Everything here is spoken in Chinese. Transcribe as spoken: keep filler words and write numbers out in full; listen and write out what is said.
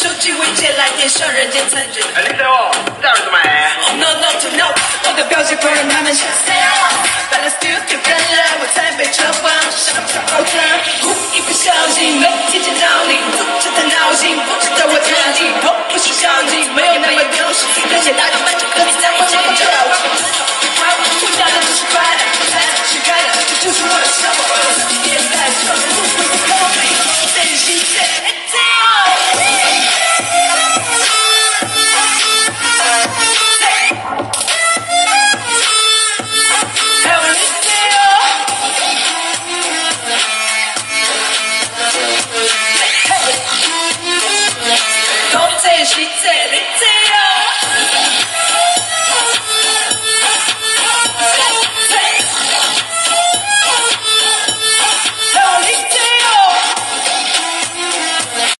手机未接来电，小人间残忍。 哎，你谁哦？这儿怎么哎 Oh no no to no， 我的表情会让他们吓死。本来 still 丢人了，我才被车晃，上上好车，忽一不小心没提前到你，坐着